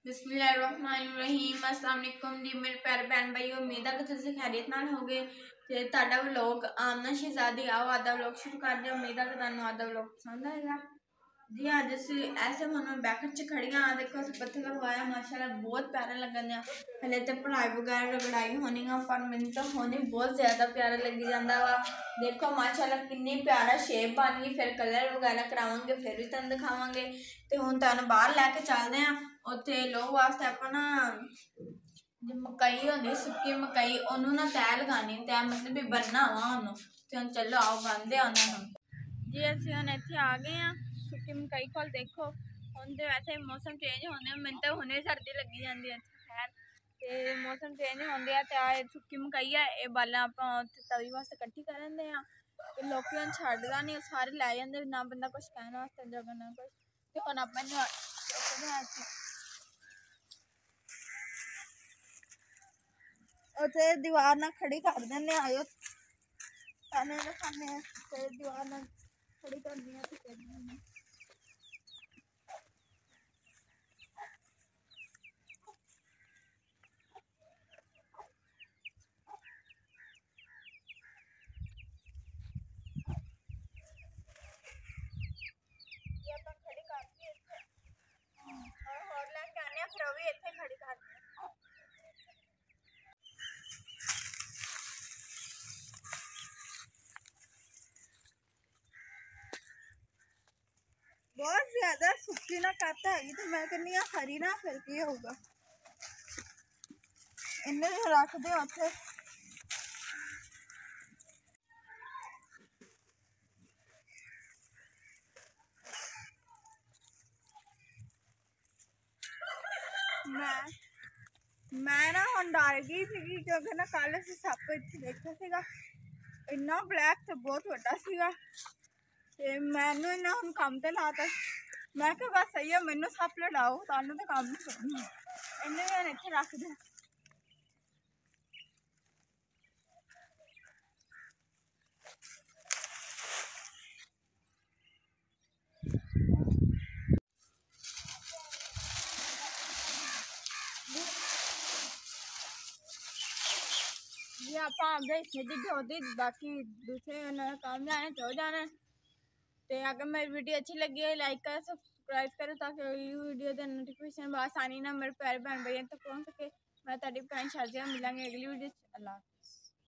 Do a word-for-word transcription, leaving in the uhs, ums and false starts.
बिस्मिल्लाहिर्रहमानिर्रहीम अस्सलाम वालेकुम जी मेरे प्यारे भैन भाई, उम्मीद है कि तुम खैरियत नाल होगे ते ताड़ा व्लॉग आमना शहजादी आओ आधा व्लॉग शुरू कर दे। उम्मीद है कि तुहानू आधा व्लॉग पसंद आएगा जी। अज अस ऐसे मन में बैकट च खड़ियां देखो अस पत्थर लगवाया माशाल्लाह बहुत प्यारा लगन दिया। हले तो पढ़ाई वगैरह रगड़ाई होनी है पर मैंने तो होनी बहुत ज्यादा प्यारा लगी जाता वा। देखो माशाल्लाह कितनी प्यारा शेप बन गई। फिर कलर वगैरह करावांगे फिर भी तुहानू दिखावांगे। तो हुण तुहानू बाहर लैके चलते हैं। उत्थे लोग वास्ते आपां ना मकई होंदी सुक्की मकई ओनू ना तैह लगानी तैह मतलब भी बनना वा ओनू। ते हुण चलो आओ बनदे उन्होंने जी। असीं हुण इत्थे आ गए हैं सुक्की मकई कोल। देखो हुण ते वैसे मौसम चेंज होने मैनूं तो हुणे सर्दी लगी जाती है। खैर ते मौसम चेंज होंदे आ ते आ सुक्की मकई है ये बालां आपां उत्थे तवी वास्ते कट्ठी करन दे आ। ते लोकी हुण छड्डदा नहीं सारे लै जांदे ना बंदा कुछ कहने वास्ते जगह ना कुछ। ते हुण आपां चुकदे आ इत्थे उत्थे दीवार नाल खड़ी कर दिंदे आयो थाने दिखाने ते दीवार नाल खड़ी करनी है ते बहुत ज्यादा सुक्की ना करता है तो मैं कहनी हरी ना फिर की होगा इन्हें रख दे उत्थे। मैं मैं ना हम डर गई थी क्योंकि ना कल असीं सप इत्थे देखा सीगा इन्ना ब्लैक तो बहुत वड्डा सीगा ते मैनू इन्ना हुण कम ते लाता। मैं क्या बस सही है मैनू सप लड़ाओ तुहानू तो कम नहीं करना इन्हें भी हुण इत्थे रख दे। जी आप आगे सीधी होती बाकी दूसरे काम जाने तो जाना। तो अगर मेरी वीडियो अच्छी लगी है लाइक करो सब्सक्राइब करो ताकि वीडियो के नोटिफिकेशन आसानी ना मेरे प्यारे बहन भाइयों तक पहुँच सके। मैं ताड़ी भैन शाजिया मिलांगे अगली वीडियो। अल्लाह।